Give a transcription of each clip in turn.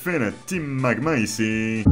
fait la Team Magma ici?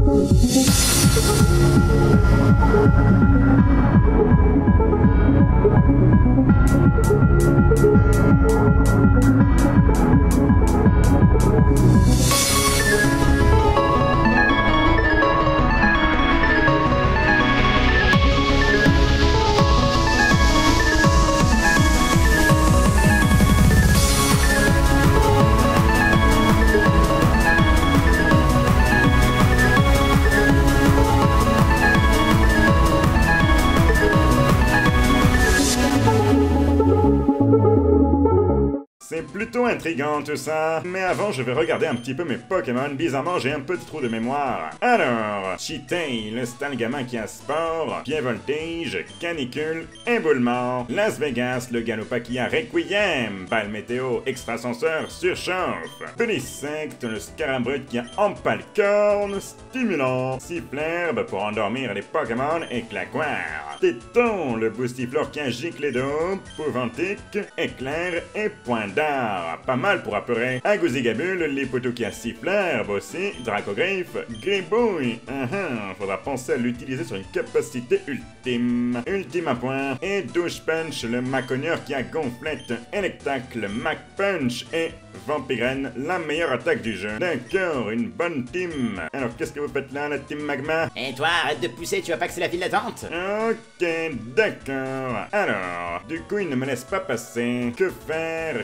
C'est plutôt intriguant tout ça, mais avant je vais regarder un petit peu mes Pokémon. Bizarrement j'ai un petit trou de mémoire. Alors, Chitei, le style gamin qui a sport, pied voltige, canicule, éboulement, Las Vegas, le galopa qui a requiem, balle météo, extrasenseur, surchauffe, Pédisecte, le scarabrude qui a empalcorne, stimulant, sifflerbe pour endormir les Pokémon et claquoire, Téton, le boostiflore qui a giclédo, pouvantique, éclair et point d'arbre. Pas mal pour apeurer. Agousigabule, les poteaux qui a sifflerbe aussi, Dracogriffe, Gribouille. Faudra penser à l'utiliser sur une capacité ultime. Ultime à point. Et Douche Punch, le Maconieur qui a gonflette, Electacle, Mac Punch et Vampirène, la meilleure attaque du jeu. D'accord, une bonne team. Alors qu'est-ce que vous faites là, la team Magma? Et toi, arrête de pousser, tu vois pas que c'est la file d'attente? Ok, d'accord. Alors, du coup, il ne me laisse pas passer. Que faire?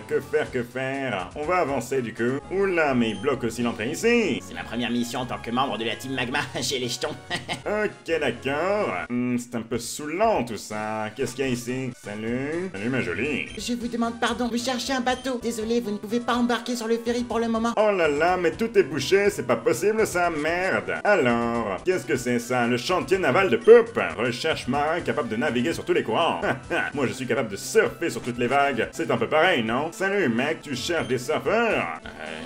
On va avancer du coup. Oula, mais il bloque aussi l'entrée ici. C'est ma première mission en tant que membre de la team Magma chez les jetons. Ok, d'accord. C'est un peu saoulant tout ça. Qu'est-ce qu'il y a ici? Salut. Salut ma jolie. Je vous demande pardon, vous cherchez un bateau. Désolé, vous ne pouvez pas embarquer sur le ferry pour le moment. Oh là là, mais tout est bouché, c'est pas possible ça, merde. Alors, qu'est-ce que c'est ça? Le chantier naval de Poup. Recherche marin capable de naviguer sur tous les courants. Moi je suis capable de surfer sur toutes les vagues. C'est un peu pareil, non? Salut mec, tu cherches des surfeurs?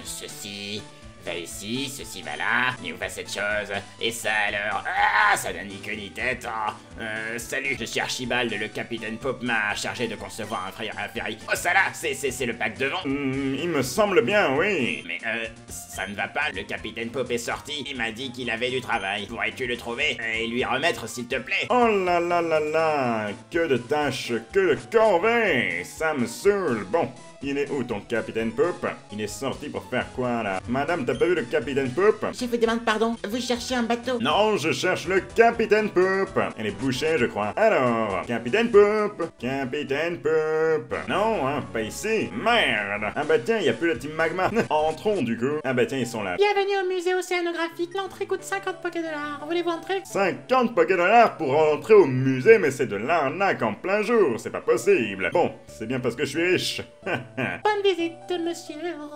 Ceci va ici, ceci va là, et où va cette chose? Et ça alors? Ah, ça donne ni queue ni tête. Salut, je suis Archibald, le capitaine Pop m'a chargé de concevoir un ferry. Oh ça là, c'est le pack devant. Il me semble bien, oui. Mais ça ne va pas, le capitaine Pop est sorti, il m'a dit qu'il avait du travail. Pourrais-tu le trouver et lui remettre s'il te plaît? Oh là là là là, que de tâches, que de corvées, ça me saoule. Bon, il est où ton capitaine Pop? Il est sorti pour faire quoi là? Madame, t'as pas vu le capitaine Pop? Je vous demande pardon, vous cherchez un bateau. Non, je cherche le capitaine Pop. Elle est bouchée, je crois. Alors, capitaine Pop. Capitaine Pop. Non, hein, pas ici. Merde. Ah bah tiens, y a plus la team Magma. Entrons du coup. Ah bah tiens, ils sont là. Bienvenue au musée océanographique, l'entrée coûte 50 $. Voulez-vous entrer? 50 $$ pour rentrer au musée, mais c'est de l'arnaque en plein jour, c'est pas possible. Bon, c'est bien parce que je suis riche. Bonne visite, monsieur.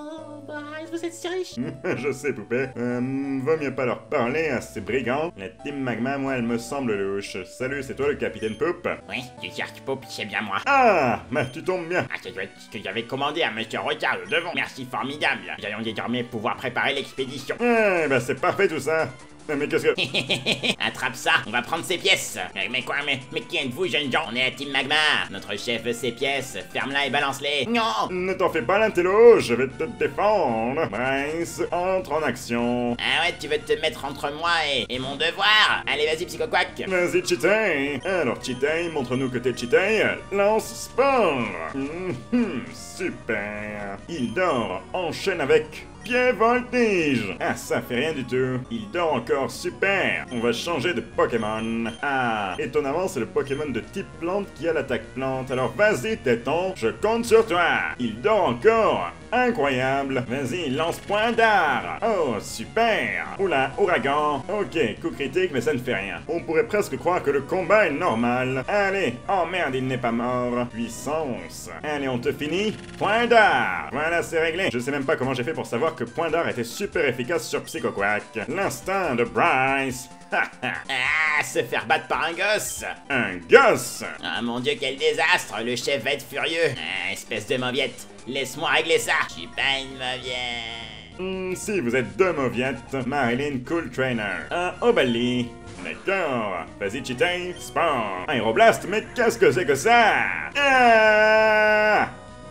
Bryce, vous êtes si riche. Je sais, poupée. Vaut mieux pas leur parler à ces brigands. La team Magma, moi, elle me semble louche. Salut, c'est toi le capitaine Poup? Oui, du Kirk Pop, c'est bien moi. Ah, bah tu tombes bien. Ah, c'est ce que j'avais commandé à Monsieur Rocard le devant. Merci, formidable. Nous allons désormais pouvoir préparer l'expédition. Eh, bah c'est parfait tout ça. Mais qu'est-ce que... Attrape ça, on va prendre ses pièces. Mais quoi, mais qui êtes-vous, jeunes gens? On est à Team Magma. Notre chef veut ses pièces. Ferme-la et balance-les. Non! Ne t'en fais pas, l'intello, je vais te défendre. Bryce, entre en action. Ah ouais, tu veux te mettre entre moi et mon devoir? Allez, vas-y, Psychoquack. Vas-y, Chitei. Alors, Chitei, montre-nous que t'es Chitei. Lance sport. Super. Il dort, enchaîne avec... pied voltige. Ah, ça fait rien du tout. Il dort encore, super. On va changer de Pokémon. Ah, étonnamment, c'est le Pokémon de type plante qui a l'attaque plante. Alors vas-y, Téton, je compte sur toi. Il dort encore. Incroyable. Vas-y, lance point d'art. Oh, super. Oula, ouragan. Ok, coup critique, mais ça ne fait rien. On pourrait presque croire que le combat est normal. Allez. Oh merde, il n'est pas mort. Puissance. Allez, on te finit. Point d'art. Voilà, c'est réglé. Je sais même pas comment j'ai fait pour savoir que point d'art était super efficace sur Psychoquack. L'instinct de Bryce. Ah, se faire battre par un gosse. Un gosse. Ah mon dieu, quel désastre. Le chef va être furieux. Ah, espèce de mauviette. Laisse-moi régler ça. Je suis pas une mauviette. Si vous êtes deux mauviettes, Marilyn Cool Trainer. Un Obali. D'accord. Vas-y, Chitei. Sport. Aéroblast, mais qu'est-ce que c'est que ça? Ah!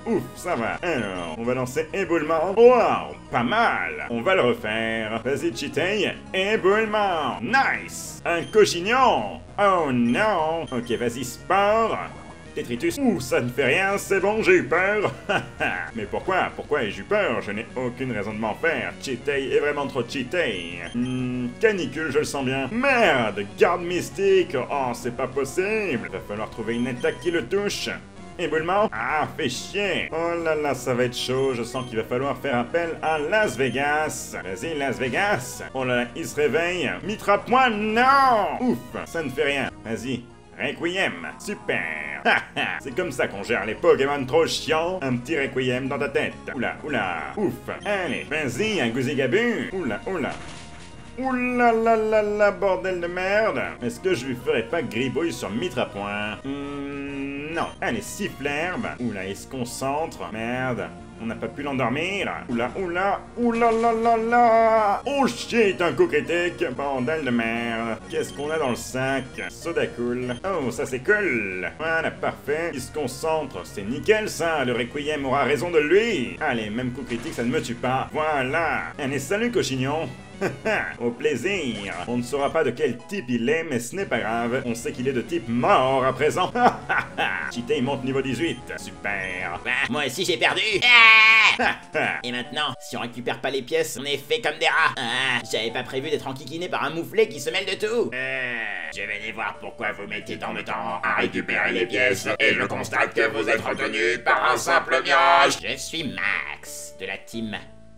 Ouf, ça va. Alors, on va lancer éboulement. Wow, pas mal. On va le refaire. Vas-y, Chitei. Éboulement. Nice. Un cochignon. Oh non. Ok, vas-y, sport. Détritus. Ouh, ça ne fait rien, c'est bon, j'ai eu peur. Mais pourquoi? Pourquoi ai-je eu peur? Je n'ai aucune raison de m'en faire. Chitei est vraiment trop Chitei. Canicule, je le sens bien. Merde, garde mystique. Oh, c'est pas possible. Va falloir trouver une attaque qui le touche. Éboulement? Ah, fait chier! Oh là là, ça va être chaud, je sens qu'il va falloir faire appel à Las Vegas! Vas-y, Las Vegas! Oh là là, il se réveille! Mitra point, non! Ouf, ça ne fait rien. Vas-y, Requiem! Super! C'est comme ça qu'on gère les Pokémon trop chiants! Un petit Requiem dans ta tête! Oula, oula! Ouf! Allez, vas-y, un Gouzigabu! Oula, oula! Oula la la la, bordel de merde! Est-ce que je lui ferais pas gribouille sur Mitra point? Non. Allez, sifflerbe. Oula, il se concentre. Merde. On n'a pas pu l'endormir. Oula, oula, oula la la la. Oh shit, un coup critique. Bordel de merde. Qu'est-ce qu'on a dans le sac? Soda cool. Oh, ça c'est cool. Voilà, parfait. Il se concentre. C'est nickel ça. Le Requiem aura raison de lui. Allez, même coup critique, ça ne me tue pas. Voilà. Allez, salut cochignon. Au plaisir. On ne saura pas de quel type il est, mais ce n'est pas grave. On sait qu'il est de type mort à présent. Chitei monte niveau 18. Super. Bah, moi aussi j'ai perdu. Et maintenant, si on récupère pas les pièces, on est fait comme des rats. J'avais pas prévu d'être enquiquiné par un mouflet qui se mêle de tout. Je vais aller voir pourquoi vous mettez tant de temps à récupérer les pièces et je constate que vous êtes retenu par un simple mioche. Je suis Max, de la team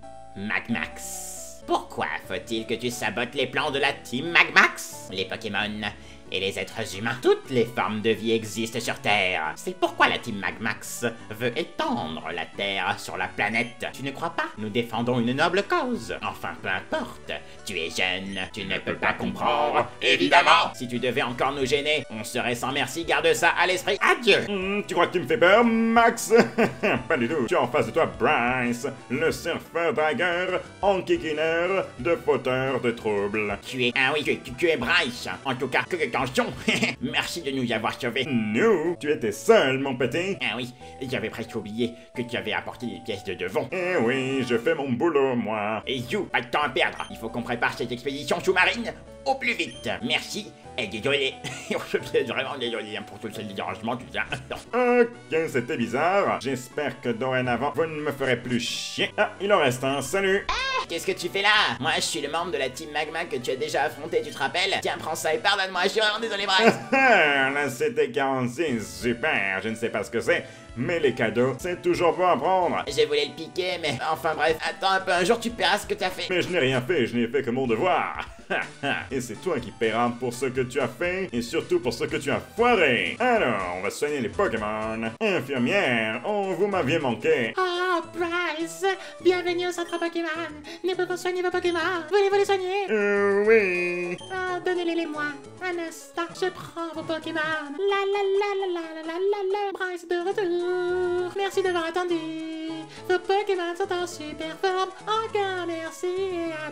Magmax. Pourquoi faut-il que tu sabotes les plans de la team Magmax? Les Pokémon et les êtres humains, toutes les formes de vie existent sur Terre. C'est pourquoi la team Magmax veut étendre la Terre sur la planète. Tu ne crois pas? Nous défendons une noble cause. Enfin, peu importe. Tu es jeune, tu ne peux pas comprendre. Évidemment. Si tu devais encore nous gêner, on serait sans merci. Garde ça à l'esprit. Adieu. Tu crois que tu me fais peur, Max? Pas du tout. Tu as en face de toi Bryce, le surfeur dragueur, enquiquineur, de fauteur de troubles. Tu es... Ah oui, tu es Bryce. En tout cas, attention. Merci de nous y avoir sauvés. Nous? Tu étais seul, mon petit? Ah oui, j'avais presque oublié que tu avais apporté des pièces de devant. Eh oui, je fais mon boulot, moi. Et you, pas de temps à perdre. Il faut qu'on prépare cette expédition sous-marine au plus vite. Merci et désolé. Je suis vraiment désolé pour tout ce dérangement, tout ça. Ok, c'était bizarre. J'espère que dorénavant, vous ne me ferez plus chier. Ah, il en reste un, salut. Qu'est-ce que tu fais là? Moi, je suis le membre de la team Magma que tu as déjà affronté, tu te rappelles? Tiens, prends ça et pardonne-moi, je suis vraiment désolé, Bryce. La CT46, super, je ne sais pas ce que c'est, mais les cadeaux, c'est toujours bon à prendre. Je voulais le piquer, mais enfin bref, attends un peu, un jour tu paieras ce que t'as fait. Mais je n'ai rien fait, je n'ai fait que mon devoir. Et c'est toi qui paieras pour ce que tu as fait, et surtout pour ce que tu as foiré. Alors, on va soigner les Pokémon. Infirmière, oh, vous m'aviez manqué. Oh, Bryce, bienvenue au centre Pokémon. Nous pouvons soigner vos Pokémon. Voulez-vous les soigner? Oui. Ah, donnez-les-moi. Un instant, je prends vos Pokémon. La la la la la la la la. Bryce est de retour. Merci d'avoir attendu. Vos Pokémon sont en super forme. Encore merci et à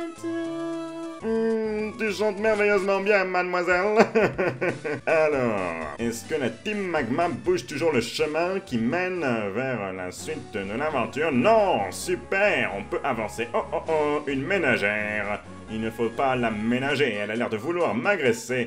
bientôt. Tu chantes merveilleusement bien, mademoiselle. Alors, est-ce que la Team Magma bouge toujours le chemin qui mène vers la suite de l'aventure? Non, super, on peut avancer. Oh, oh, oh, une ménagère. Il ne faut pas la ménager, elle a l'air de vouloir m'agresser.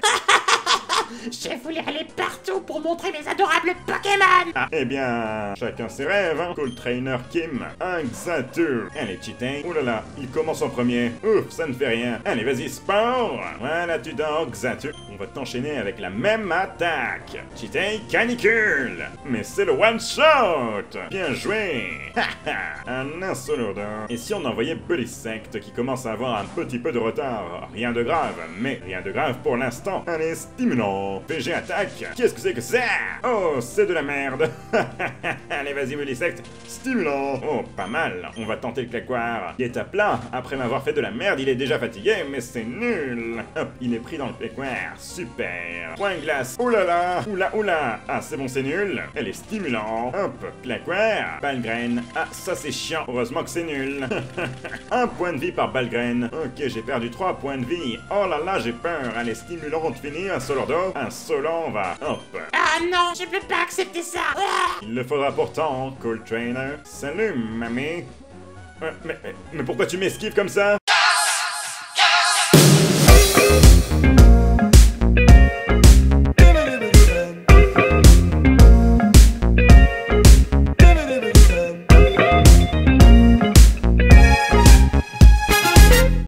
Je voulais aller partout pour montrer mes adorables Pokémon. Ah, eh bien, chacun ses rêves, hein. Cool Trainer Kim, un Xatu. Allez, Chitei, oh là là, il commence en premier. Ouf, ça ne fait rien. Allez, vas-y, sport. Voilà, tu dors, Xatu. On va t'enchaîner avec la même attaque. Chitei, canicule. Mais c'est le one-shot. Bien joué. Un insolodon. Et si on envoyait Bullysect qui commence à avoir un petit peu de retard? Rien de grave, mais rien de grave pour l'instant. Allez, stimulant. PG attaque. Qu'est-ce que c'est que ça? Oh, c'est de la merde. Allez, vas-y, Bullysect. Stimulant. Oh, pas mal. On va tenter le claquoir. Il est à plat. Après m'avoir fait de la merde, il est déjà fatigué, mais c'est nul. Hop, il est pris dans le claquoir. Super. Point glace. Oh là là. Oula, oula. Ah, c'est bon, c'est nul. Elle est stimulant. Hop, claquoir. Balgraine. Ah, ça c'est chiant. Heureusement que c'est nul. Un point de vie par Balgraine. Ok, j'ai perdu 3 points de vie. Oh là là, j'ai peur. Allez, stimulante finie, un Solordo. Insolent, va. Hop. Ah non, je peux pas accepter ça. Ah. Il le faudra pourtant, Cool Trainer. Salut, mamie. Mais pourquoi tu m'esquives comme ça?